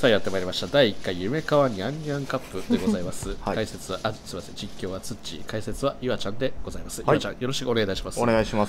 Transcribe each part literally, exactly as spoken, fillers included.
さあやってまいりましただいいっかい夢川にゃんにゃんカップでございます、 はい、 解説はあすみません実況はつっち解説はゆあちゃんでございます、 はい、 ゆあちゃんよろしくお願いいたします。 お願いします。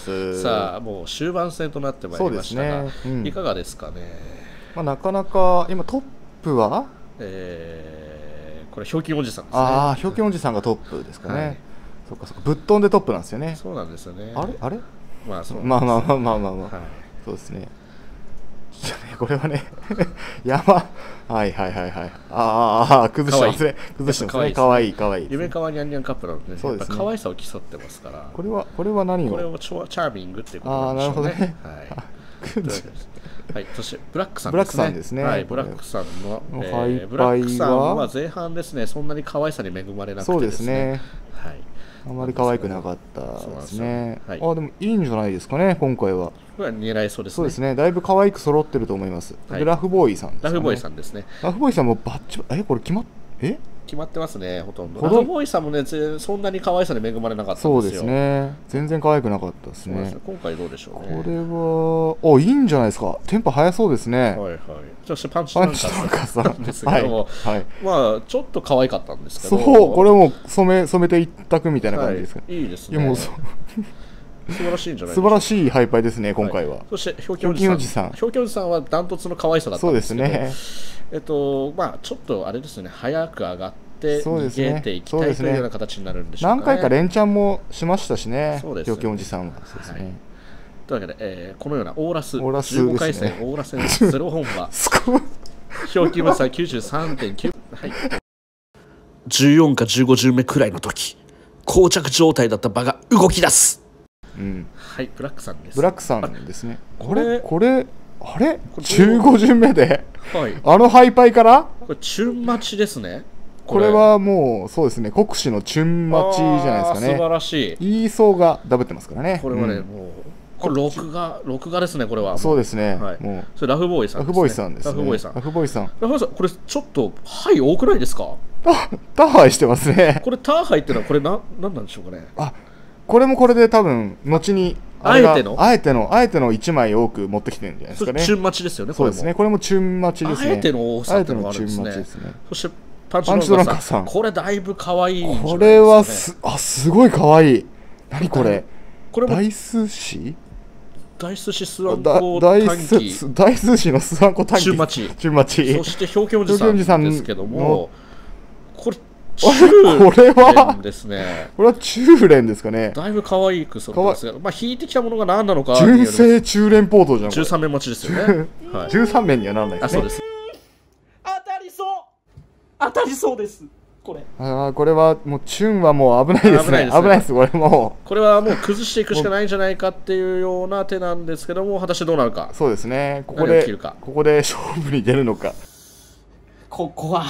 さあもう終盤戦となってまいりましたが、ねうん、いかがですかね。 まあ、なかなか今トップは、 えー、これひょうきんおじさんですね。 ああひょうきんおじさんがトップですかね、はい、そっかそっかぶっ飛んでトップなんですよね。 そうなんですよね。 あれあれまあそうまあまあまあまあまあまあ、はい、そうですね。これはね山はいはいはいはいああ崩してますね崩してますね。かわいいかわいい。 夢川にゃんにゃんカップなので、 そうですね、 可愛さを競ってますから。 これはこれは何をこれをチャーミングっていうことなんでしょうね。ああなるほどね。はいはい、そしてブラックさんですね。 ブラックさんですね。 はい、ブラックさんの、えー、ブラックさんは前半ですね、そんなに可愛さに恵まれなくてですね。そうですね。はい。 あまり可愛くなかったですね。はい、あでもいいんじゃないですかね今回は。 これは狙いそうですね。 そうですね。だいぶ可愛く揃ってると思います。はい、でラフボーイさんですね。 ラフボーイさんですね。 ラフボーイさんもバッチえこれ決まっえ決まってますねほとんど。ラフボーイさんもねそんなに可愛さに恵まれなかったんですよ。 そうですね。全然可愛くなかったですね。 すね今回どうでしょうね。 これはあいいんじゃないですか。テンポ速そうですね。 はいはい。そしてパンチなんかさんですけども、はい、まあちょっと可愛かったんですけど。 そうこれも染め染めて一択みたいな感じですか。 はい、いいですね。 いやもう素晴らしいんじゃないですか。 素晴らしいハイパイですね今回は。はい、 そしてひょうきんおじさん。ひょうきんおじさんはダントツの可愛さだったんですけど。そうですね。えっとまあちょっとあれですね早く上がって逃げていきたいというような形になるんでしょうかね。 何回か連チャンもしましたしね。そうですね。ひょうきんおじさんはそうですね。 というわけで、えー、このようなオーラス、 オーラスじゅうごかい戦、オーラ戦ゼロ本は、ひょうきんおじさん きゅうじゅうさんてんきゅう、はい、じゅうよんかじゅうご巡目くらいの時、膠着状態だった場が動き出す。うん、はい、ブラックさんです。 ブラックさんですね。これ、これ、あれじゅうご巡目で、はい、あのハイパイからこれ、チュン待ちですね。 これはもうそうですね国士のチュン待ちじゃないですかね。 素晴らしい。 言いそうがダブってますからね。 これはね、うん、もうこれ録画録画ですねこれは。 そうですね。 はい、もうそれラフボーイさんですね。 ラフボーイさんですね。 ラフボーイさん。 ラフボーイさん。 ラフボーイさんこれちょっとハイ多くないですか。 ターハイしてますね。 これターハイっていうのはこれななんなんでしょうかね。 あこれもこれで多分後にあえてのあえてのあえてのいちまい多く持ってきてるんじゃないですかね。 チュン待ちですよね。 そうですね。これもチュン待ちですね。 あえての多さっていうのがあるんですね。そしてパンチドランカーさん、これだいぶ可愛いんじゃないですかね。 これはすあすごい可愛い。何これ？これ大寿司？ 大寿司スワンコ短期。 大寿司のスワンコ短期。 チュン待ち。 チュン待ち。 そしてひょうきんおじさんですけども、これこれはですね。 これは中連ですかね。 だいぶ可愛くそってますが、まあ引いてきたものが何なのか。 純正中連ポートじゃん。 じゅうさん面待ちですよね。 じゅうさん面にはならないですね。 あそうです。当たりそう。当たりそうです。これ。 ああこれはもうチュンはもう危ないですね。危ないです。これもう。これはもう崩していくしかないんじゃないかっていうような手なんですけども、果たしてどうなるか。 そうですね。ここでここで勝負に出るのか。 ここは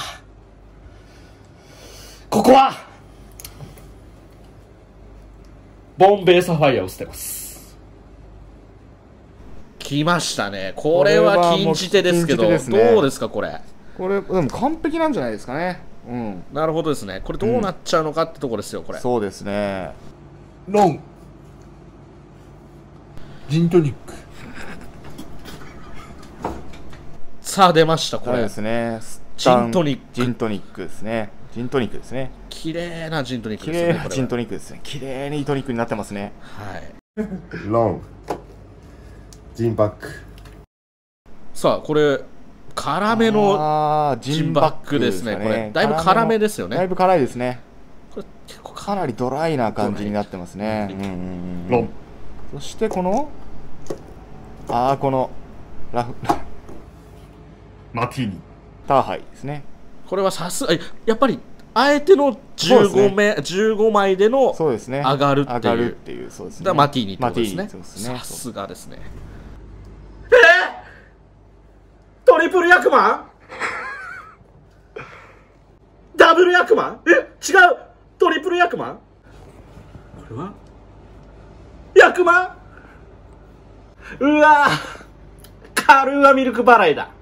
ここはボンベイサファイアを捨てます。来ましたね。これは禁じ手ですけど、どうですかこれ。 これでも完璧なんじゃないですかね。うん。 なるほどですね。これどうなっちゃうのかってところですよこれ。 そうですね。 ロンジントニック。 さあ出ましたこれ。 ですね。 ジントニック。 ジントニックですね。ジントニックですね。 綺麗なジントニックですね。綺麗なジントニックですね。綺麗にトニックになってますね。 はい。 ロンジンバック。 さあこれ辛めのジンバックですね。これだいぶ辛めですよね。 だいぶ辛いですね。 これ結構かなりドライな感じになってますね。 ロン。 そしてこのああこのラフマティーニ。 ターハイですね。 これはさすがやっぱりあえてのじゅうごめじゅうごまいでのそうですね上がるっていう上がるっていうそうですね。 マティーニってことですね。さすがですね。えー、トリプルヤクマンダブルヤクマンえ違うトリプルヤクマンこれはヤクマンうわカルーアミルク払いだ。